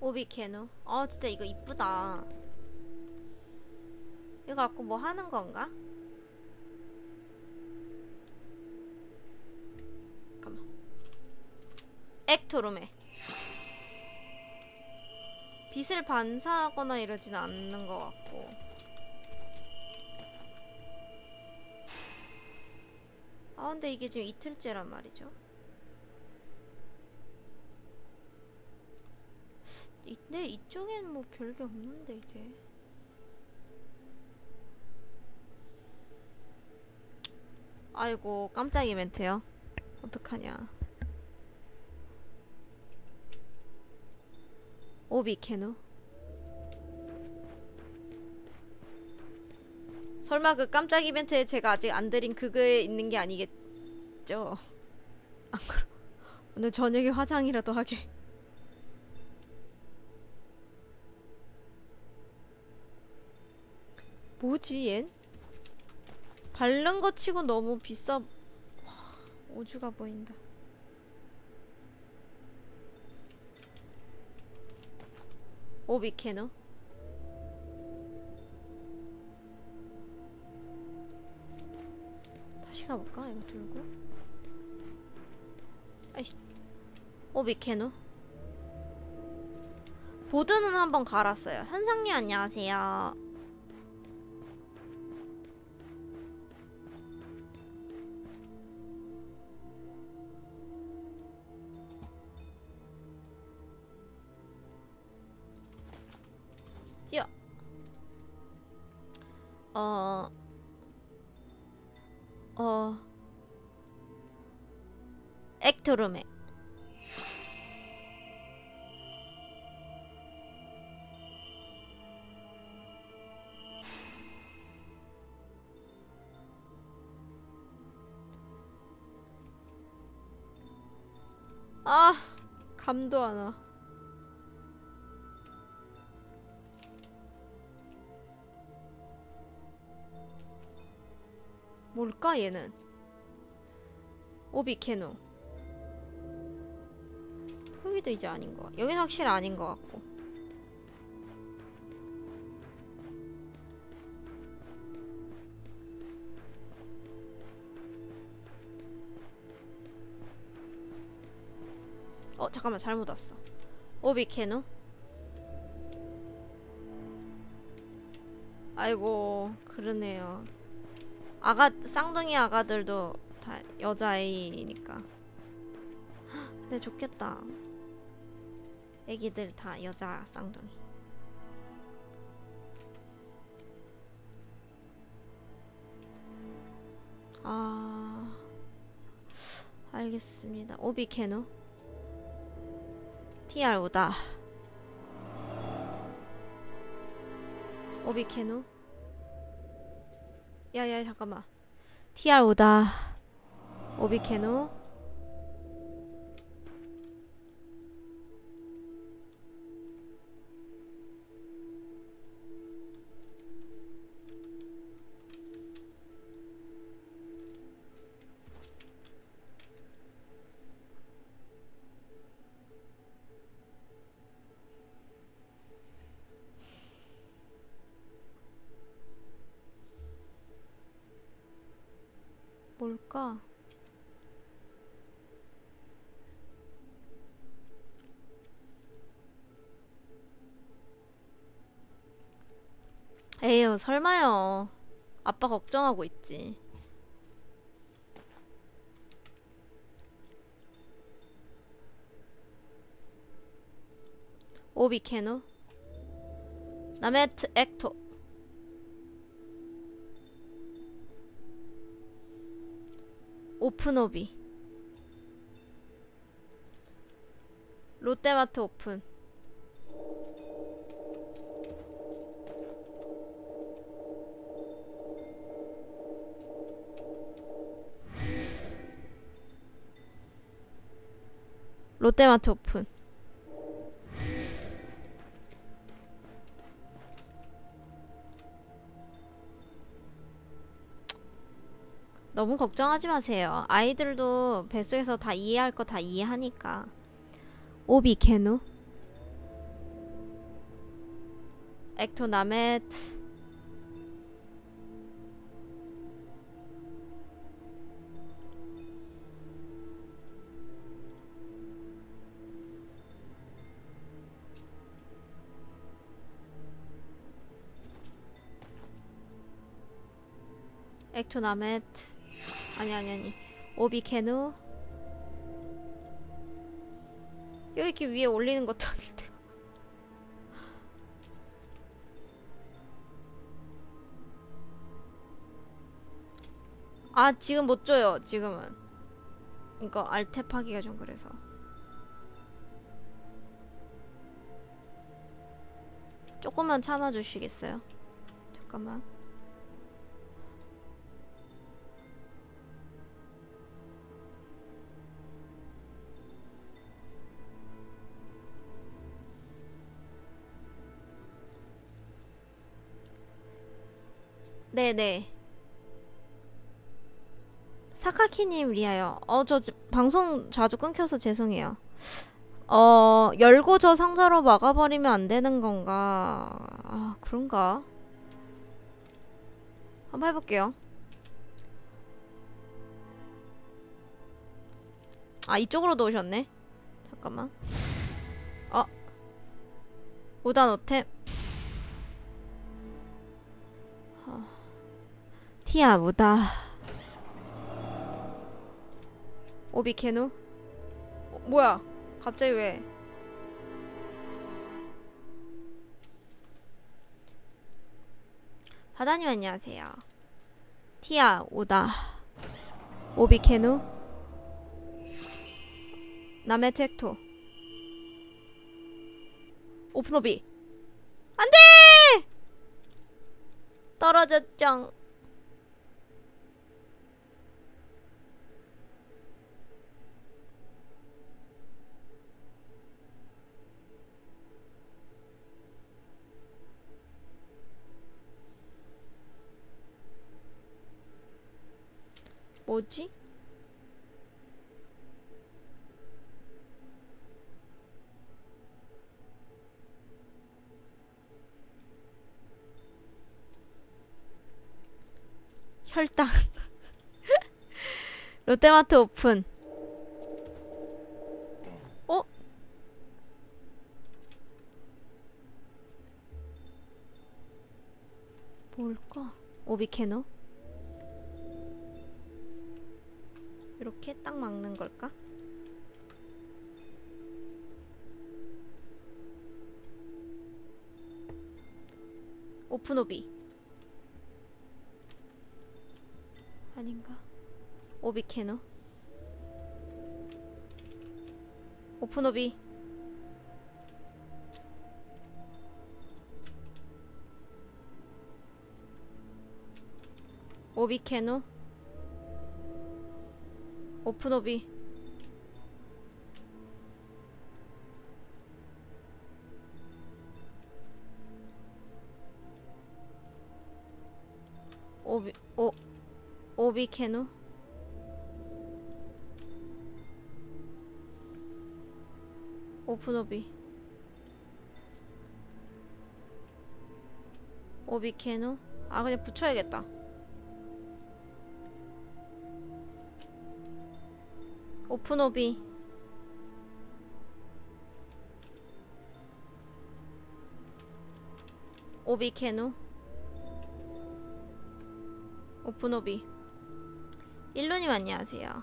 오비케노. 진짜 이거 이쁘다. 이거 갖고 뭐 하는 건가? 잠깐만. 액토룸에 빛을 반사하거나 이러진 않는 것 같고. 근데 이게 지금 이틀째란 말이죠. 네, 이쪽엔 뭐 별게 없는데 이제. 아이고, 깜짝 이벤트요. 어떡하냐. 오비케노. 설마 그 깜짝 이벤트에 제가 아직 안 드린 그거에 있는 게 아니겠죠? 안 그럼 오늘 저녁에 화장이라도 하게. 뭐지 얜? 바른 거 치고 너무 비싸. 우주가 보인다. 오비케노. 다시 가볼까? 이거 들고. 아이씨. 오비케노. 보드는 한번 갈았어요. 현상님 안녕하세요. 뛰어. 액토룸에. 감도 안 와. 뭘까 얘는? 오비케노. 여기도 이제 아닌 거. 여긴 확실히 아닌 거 같고. 잠깐만, 잘못 왔어. 오비케노. 아이고, 그러네요. 쌍둥이 아가들도 다 여자아이니까. 근데 좋겠다. 애기들 다 여자 쌍둥이. 알겠습니다. 오비케노. TR 오다. 오비케노. 야야, 잠깐만. TR 오다. 오비케노. 뭘까? 에휴, 설마요. 아빠 걱정하고 있지. 오비케노. 나메트 액토. 오픈오비. 롯데마트 오픈. 롯데마트 오픈. 너무 걱정하지 마세요. 아이들도 뱃속에서 다 이해할 거 다 이해하니까. 오비케노. 액토나메트. 액토나메트. 아니. 오비케누. 여기 이렇게 위에 올리는 것도 아닌데. 아, 지금 못 줘요. 지금은. 이거 알탭하기가 좀 그래서. 조금만 참아주시겠어요? 잠깐만. 네네. 사카키님 리아요. 저 방송 자주 끊겨서 죄송해요. 열고 저 상자로 막아버리면 안 되는 건가? 아, 그런가? 한번 해볼게요. 아, 이쪽으로 놓으셨네. 잠깐만. 5단 5템. 티아 무다. 오비케누? 뭐야? 갑자기 왜? 바다님 안녕하세요. 티아 오다. 오비케누? 남의 텍토. 오픈오비. 안돼! 떨어졌쩡. 뭐지? 혈당. 롯데마트 오픈. 뭘까? 오비케노? 이렇게 딱 막는 걸까? 오픈오비. 아닌가? 오비케노? 오픈오비. 오비케노? 오픈오비. 오비케노? 오픈오비. 오비케노? 아, 그냥 붙여야겠다. 오픈오비. 오비케노? 오픈오비. 일루님 안녕하세요.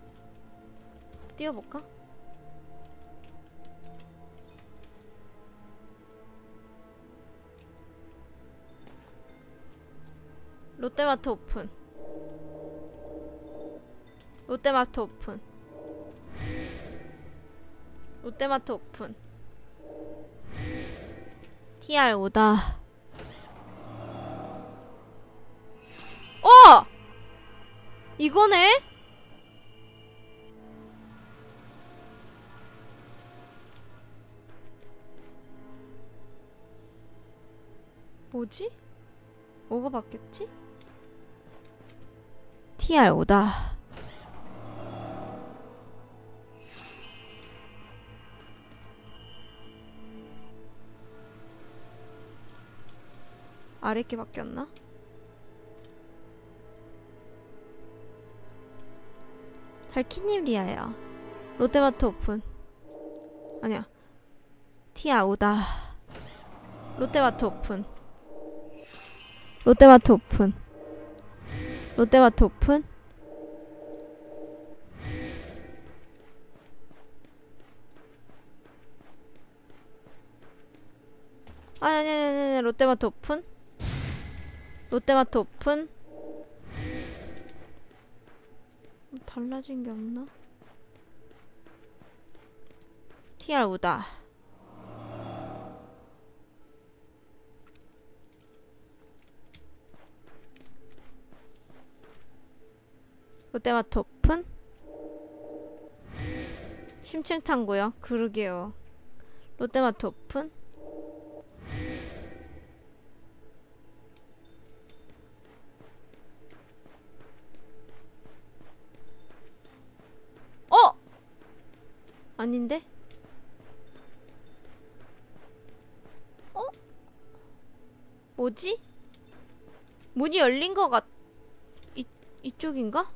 띄워볼까? 롯데마트 오픈. 롯데마트 오픈. 롯데마트 오픈. TR 오다. 이거네? 뭐지? 뭐가 바뀌었지? TR 오다. 아래 게 바뀌었나? 달키님 리아야. 롯데마트 오픈. 아니야. 티아우다. 롯데마트 오픈. 롯데마트 오픈. 롯데마트 오픈. 아니, 롯데마트 오픈. 롯데마트 오픈. 달라진 게 없나? 티아우다. 롯데마트 오픈. 심층 탐구요? 그러게요. 롯데마트 오픈. 아닌데? 뭐지? 문이 열린 것 같... 이쪽인가?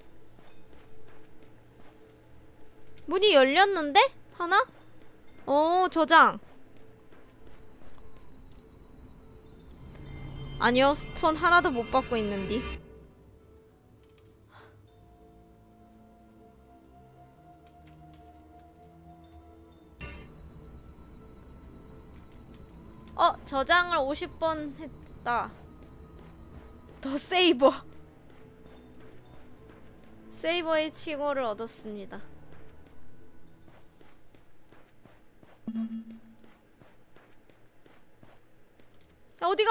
문이 열렸는데? 하나? 저장. 아니요, 스폰 하나도 못 받고 있는디. 저장을 50번 했다. 더 세이버. 세이버의 칭호를 얻었습니다. 야, 어디가?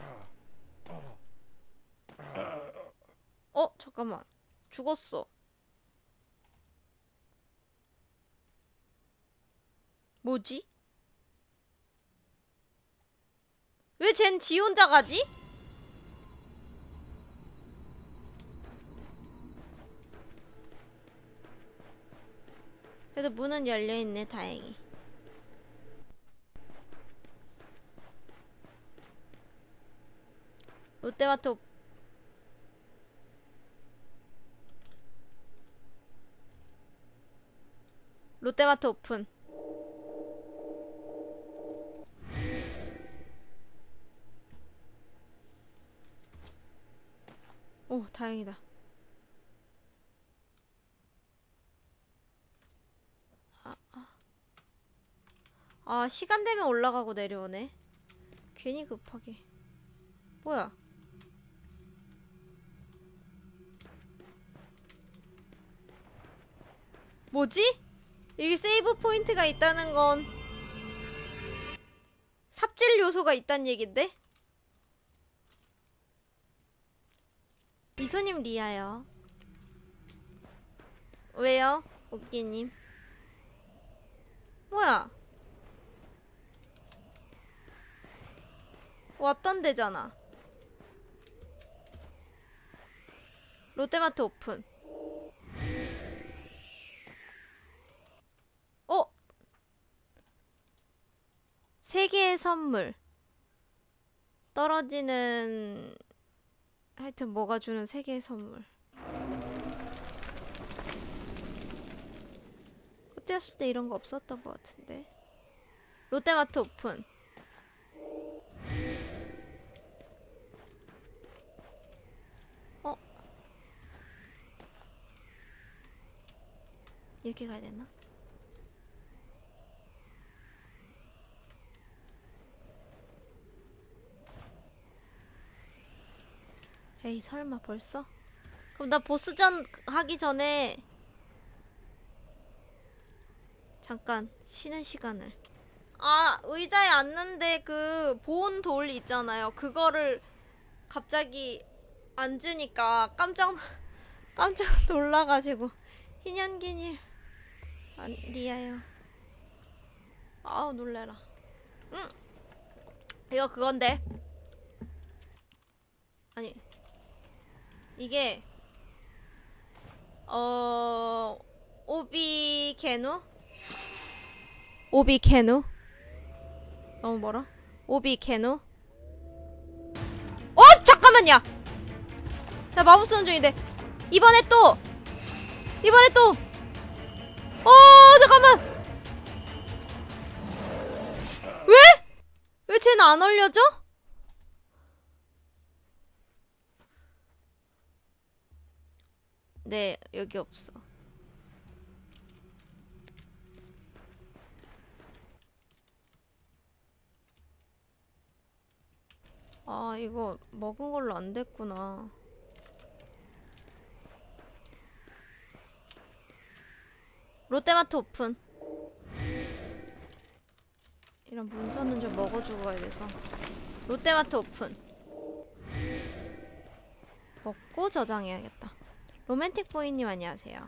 잠깐만. 죽었어. 뭐지? 왜 쟨 지 혼자 가지? 그래도 문은 열려있네, 다행히. 롯데마트 롯데마트 오픈. 오, 다행이다. 시간 되면 올라가고 내려오네. 괜히 급하게. 뭐야? 뭐지? 여기 세이브 포인트가 있다는 건 삽질 요소가 있단 얘긴데? 미소님 리아요. 왜요? 오끼님. 뭐야? 왔던 데잖아. 롯데마트 오픈. 세 개의 선물. 떨어지는... 하여튼 뭐가 주는 세 개의 선물. 그때였을 때 이런 거 없었던 것 같은데. 롯데마트 오픈. 이렇게 가야 되나? 에이, 설마 벌써? 그럼 나 보스전 하기 전에 잠깐 쉬는 시간을. 의자에 앉는데 그 보온 돌 있잖아요. 그거를 갑자기 앉으니까 깜짝 놀라가지고. 희년기님 리아요. 아우, 놀래라. 이거 그건데. 아니, 이게 오비케누? 오비케누? 너무 멀어? 오비케누? 잠깐만요. 나 마법 쓰는 중인데. 이번에 또. 잠깐만. 왜? 왜 쟤는 안 올려져? 네, 여기 없어. 아, 이거 먹은 걸로 안 됐구나. 롯데마트 오픈. 이런 문서는 좀 먹어주고 가야 돼서. 롯데마트 오픈. 먹고 저장해야겠다. 로맨틱 보이님 안녕하세요.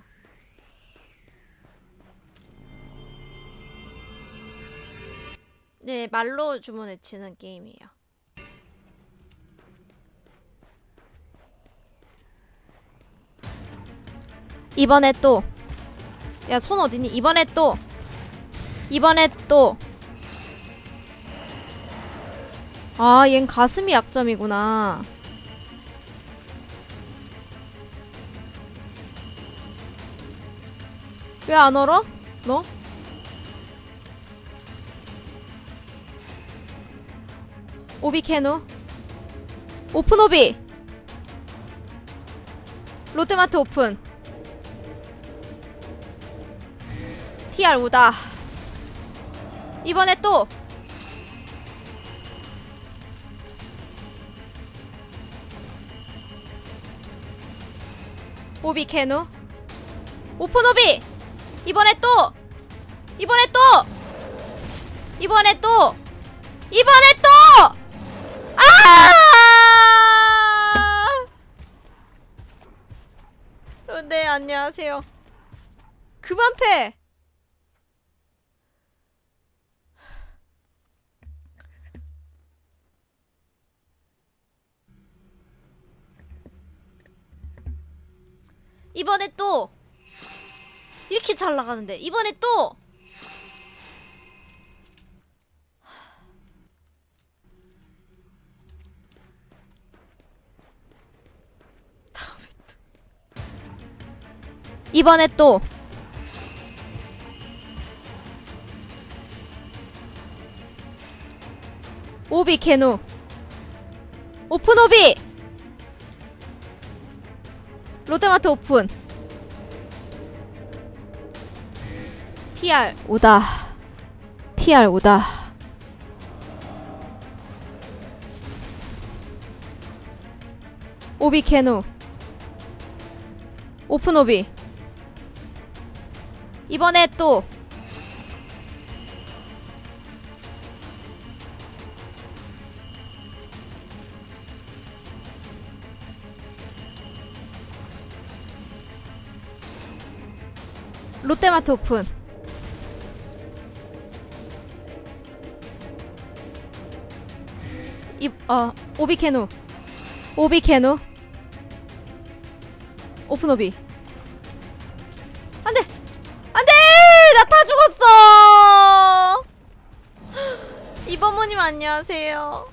네, 말로 주문 외치는 게임이에요. 이번에 또. 야, 손 어디니? 이번에 또. 아, 얜 가슴이 약점이구나. 왜 안 얼어? 너? 오비 캐누. 오픈 오비. 롯데마트 오픈. TR 우다. 이번에 또. 오비 캐누. 오픈 오비. 이번에 또. 네, 안녕하세요. 그만 패. 이번에 또. 이렇게 잘 나가는데 이번에 또. 다음에 또. 이번에 또. 오비 캐누. 오픈 오비. 롯데마트 오픈. TR 오다. 오비 캐누. 오픈 오비. 이번에 또. 롯데마트 오픈. 오비 캐누. 오픈 오비. 안돼! 나 다 죽었어! 이버모님 안녕하세요.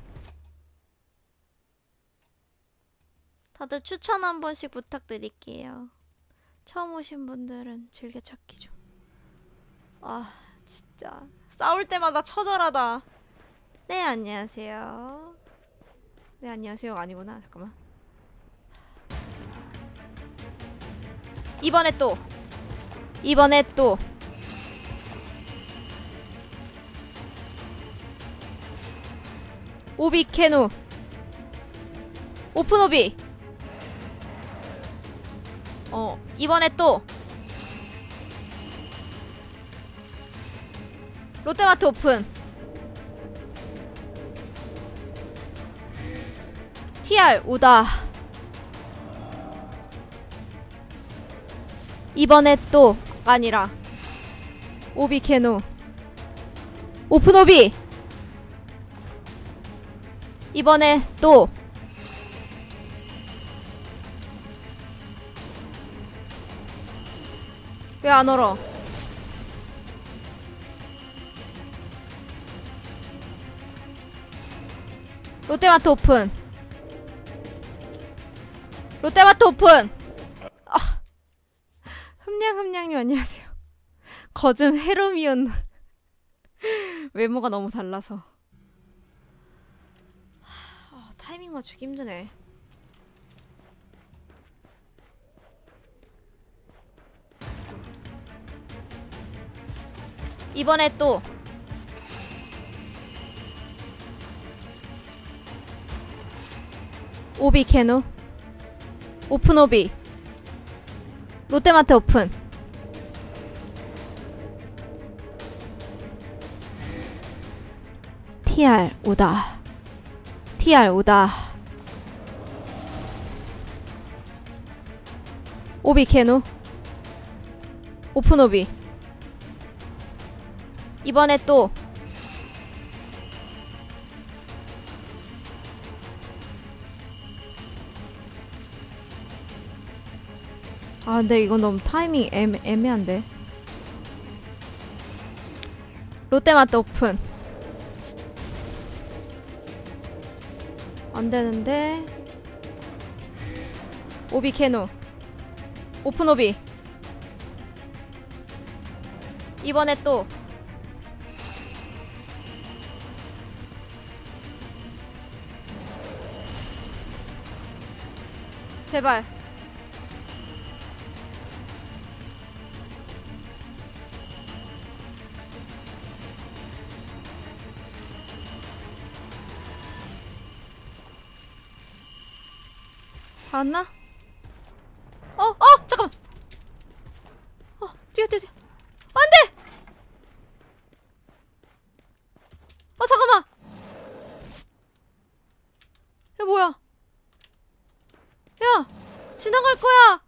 다들 추천 한 번씩 부탁드릴게요. 처음 오신 분들은 즐겨찾기 좀. 아, 진짜 싸울 때마다 처절하다. 네, 안녕하세요. 네, 안녕하세요가 아니구나. 잠깐만. 이번에 또. 오비 캐누. 오픈 오비. 이번에 또. 롯데마트 오픈. TR 우다. 이번에 또. 아니라 오비 캐누. 오픈 오비. 이번에 또. 왜 안 얼어? 롯데마트 오픈. 롯데마트 오픈. 흠냥흠냥님 안녕하세요. 거즘 헤르미온. 외모가 너무 달라서 타이밍 맞추기 힘드네. 이번에 또 오비 캐노 오픈. 오비 롯데마트 오픈. TR 오다. TR 오다. 오비 캐노 오픈. 오비 이번에 또 근데 이건 너무 타이밍 애매한데. 롯데마트 오픈. 안되는데. 오비 캐노 오픈. 오비 이번에 또 제발. 다 왔나? 잠깐만. 뛰어. 안돼. 잠깐만. 야 뭐야? 야 지나갈 거야.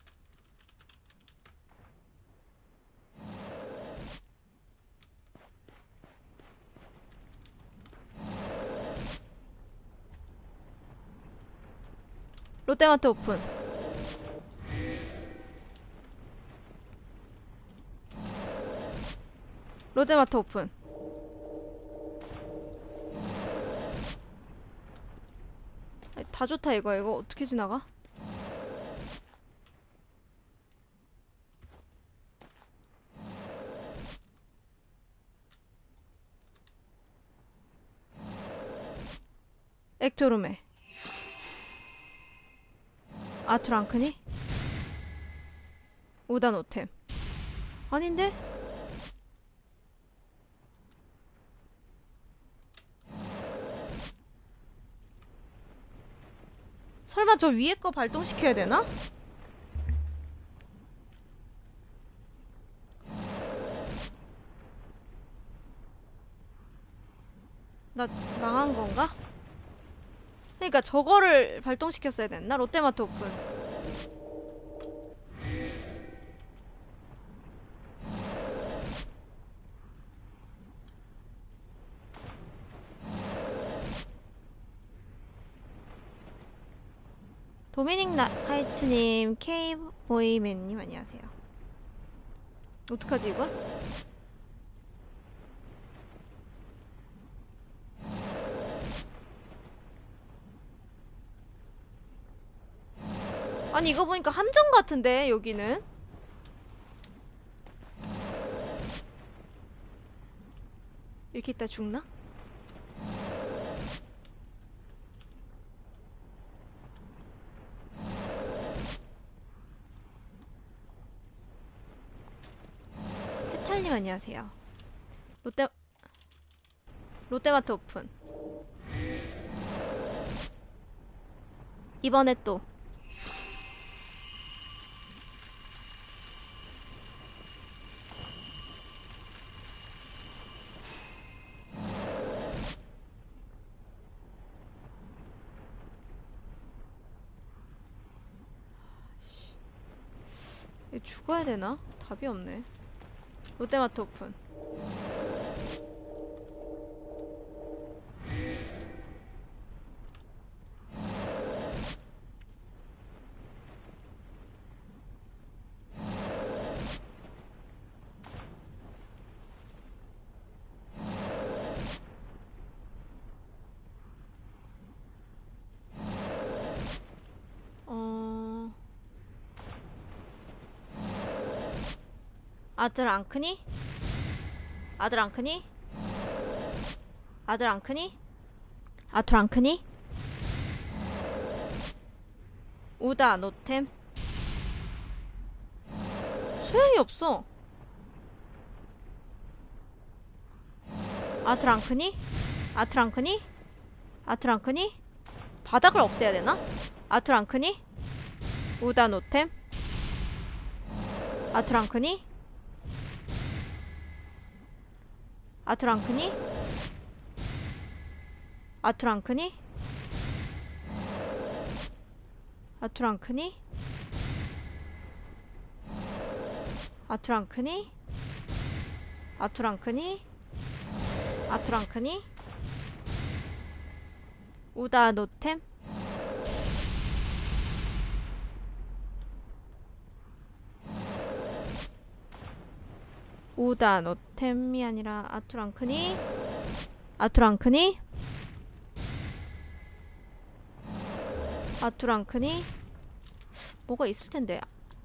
롯데마트 오픈. 롯데마트 오픈. 다 좋다. 이거 어떻게 지나가? 액토르메. 트랑크니? 5단 5템. 아닌데? 설마 저 위에 거 발동시켜야 되나? 나 망한 건가? 그러니까 저거를 발동시켰어야 됐나? 롯데마트 오픈. 도미닉 카이츠님, K보이맨님 안녕하세요. 어떡하지 이걸? 아니 이거 보니까 함정 같은데 여기는? 이렇게 있다 죽나? 해탈님 안녕하세요. 롯데마트 오픈. 이번에 또 얘 죽어야 되나? 답이 없네. 롯데마트 오픈. 아들 안 크니? 아들 안 크니? 아들 안 크니? 아들 안 크니? 우다 노템? 소용이 없어. 아틀 안 크니? 아틀 안 크니? 아틀 안 크니? 바닥을 없애야 되나? 아틀 안 크니? 우다 노템? 아틀 안 크니? 아틀 안 크니? 아틀 안 크니? 아틀 안 크니? 아틀 안 크니? 아틀 안 크니? 아틀 안 크니? 우다 노템? 우다 노템이 아니라 아틀 안 크니? 아틀 안 크니? 아틀 안 크니? 뭐가 있을 텐데.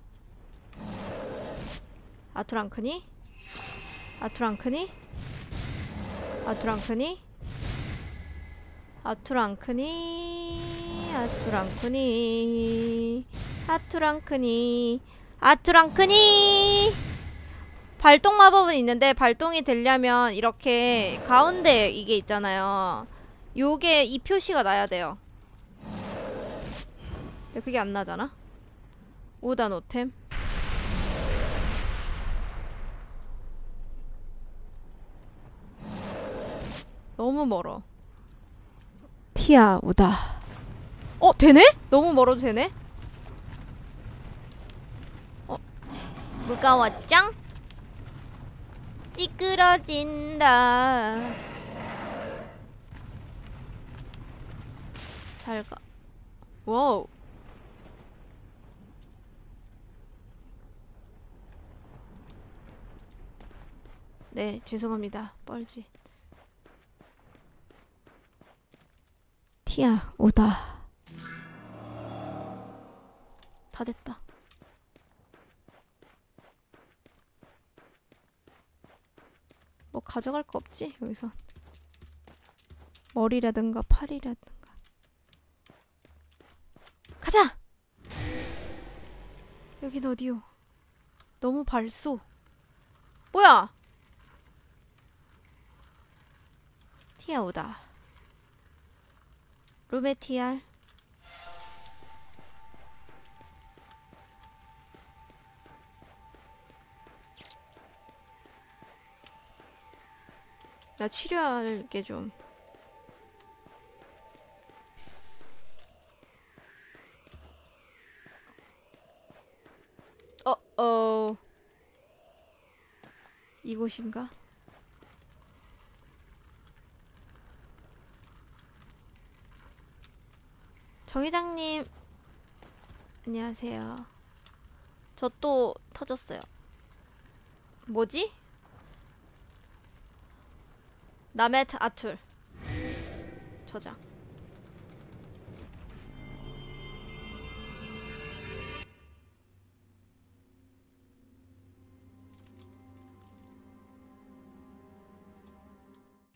아틀 안 크니? 아틀 안 크니? 아틀 안 크니? 아틀 안 크니? 아틀 안 크니? 아틀 안 크니? 아틀 안 크니? 발동 마법은 있는데 발동이 되려면 이렇게 가운데 이게 있잖아요. 요게 이 표시가 나야 돼요. 근데 그게 안 나잖아. 오다 노템. 너무 멀어. 티아 오다. 되네? 너무 멀어도 되네? 무거웠짱? 찌그러진다. 잘가. 와우. 네, 죄송합니다. 뻘지. 티아 오다. 다 됐다. 뭐 가져갈 거 없지? 여기서 머리라든가 팔이라든가. 가자! 여긴 어디요? 너무 발소. 뭐야? 티아 오다. 루베티알. 나 치료할 게 좀. 이곳인가? 정 회장님, 안녕하세요. 저 또 터졌어요. 뭐지? 나메트 아툴 저장.